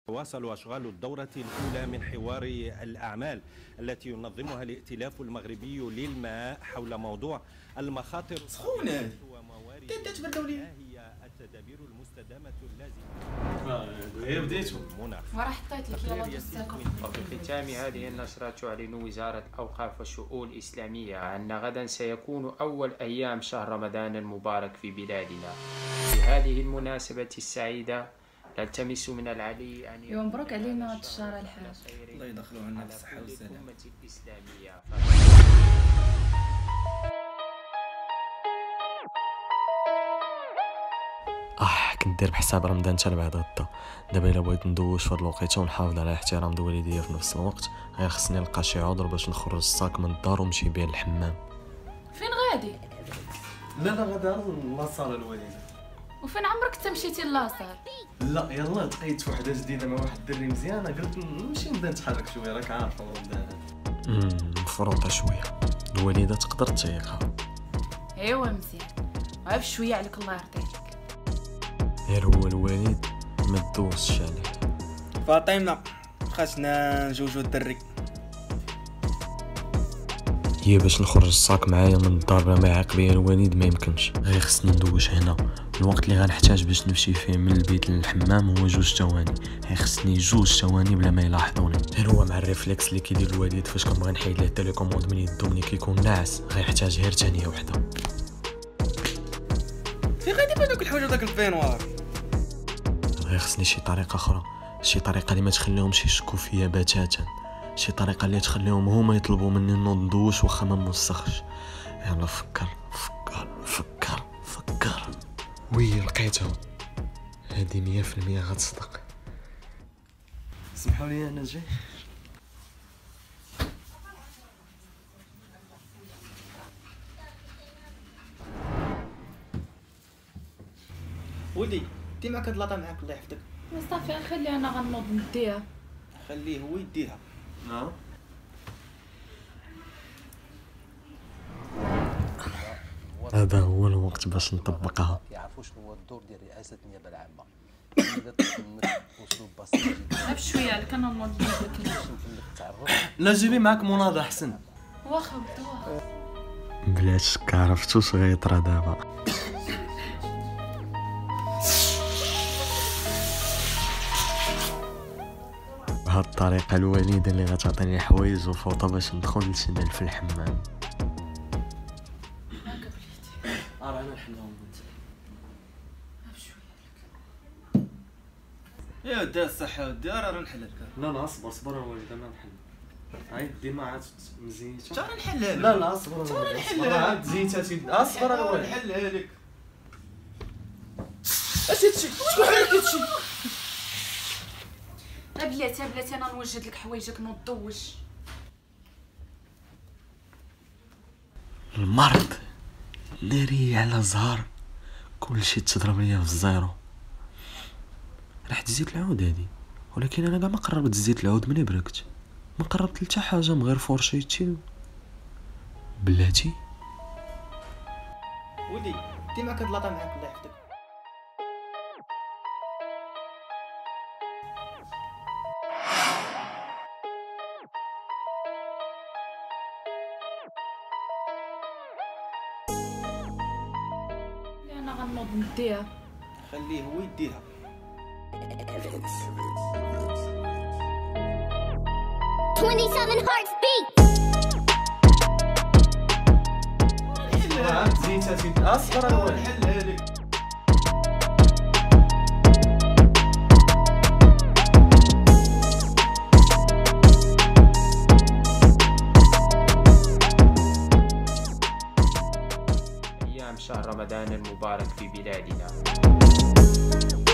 تواصل أشغال الدورة الأولى من حوار الأعمال التي ينظمها الائتلاف المغربي للماء حول موضوع المخاطر سخونة وموارد هي التدابير المستدامة اللازمة. هي بديتو وراه حطيت لك يلا دوزتكم. وفي ختام هذه النشرة تعلن وزارة الأوقاف والشؤون الإسلامية أن غدا سيكون أول أيام شهر رمضان المبارك في بلادنا. في هذه المناسبة السعيدة نلتمس من العلي أن يوم مبروك علينا هاد الشهر الحاج. الله يدخلوا عنا بالصحة والسلامة. الأمة الإسلامية. كنت داير بحساب رمضان حتى لبعد غدا. دابا الا بغيت ندوش في هاد الوقيته ونحافظ على احترام الوالديه في نفس الوقت، غير خصني نلقى شي عذر باش نخرج الصاك من الدار ونمشي بيه للحمام. فين غادي؟ لا غدا لاصال الوالده. وفين عمرك انت مشيتي لاصال؟ لا يلا لقيت وحده جديده مع واحد الدري مزيانه، قلت نمشي نبدا نتحرك شويه، راك عارفه رمضان. مفروطه شويه، الوالده تقدر تيقها. ايوا مزيان، غير شويه عليك الله يرضيك. غير هو الوالد ما تدوزش عليه. فاطمة خاصنا نجوجو الدري. هي باش نخرج الصاك معايا من الدار بلا ما يعاق بيا الوالد ما يمكنش، غير خصني ندوش هنا. الوقت اللي غنحتاج باش نمشي فيه من البيت للحمام هو 2 ثواني، غير خصني 2 ثواني بلا ما يلاحظوني. غير هو مع الريفلكس اللي كيدير الوالد فاش كنبغي نحيد ليه التليكوموند من يدو ملي كيكون ناعس، غير يحتاج غير ثانيه وحده. في غادي بهذوك الحوايج وداك البينوار. غير خصني شي طريقه اخرى، شي طريقه اللي ما تخليهمش يشكوا فيا بتاتا، شي طريقه اللي تخليهم هما يطلبوا مني نوض ندوش واخا ما نوسخش. يلا فكر فكر فكر فكر. وي لقيتها، هادي 100% غتصدق. سمحوا لي انا جاي. ولدي انت معك هاد لاطا معاك الله يحفظك. صافي خليها انا غنوض نديها. خليه هو يديها. نعم. هذا هو الوقت باش نطبقها. يعرفوا شنو هو الدور ديال رئاسه النيابه العامه. اذا تفهمت اسلوب بسيط جدا. غير شويه عليك انا نوض نديها. تعرف لا جيبي معاك مناضه احسن. واخا ولدي واخا. بلاتي عرفتو واش غيطرا دابا. بهاد الطريقه الوالده اللي غتعطيني حوايج وفوطه باش ندخل نتسنى في الحمام. راه انا نحلهم يا ودي الصحة ودي راه نحل لك. لا اصبر الوالده ما نحل. عيد ديما عاد مزيته. تا نحلها لك. لا اصبر تا نحلها عاد زيتها اصبر الوالده. نحلها لك. اش هادشي؟ شكون عليك هادشي؟ بلاتي انا نوجد لك حوايجك نوض دوش. المرض ناري على زهر، كلشي تضرب ليا في الزيرو. رحت زيت العود هادي، ولكن انا كاع ما قربت زيت العود ملي بركت، ما قربت لتا حاجه من غير فرشيتي. بلاتي ولدي انت معك هاد لاطا معاك الله يحفظك. انا غنوض نديها. خليه هو يديها. عاد زيتها اصبر الوالده. نحلها لك. أيام شهر رمضان المبارك في بلادنا.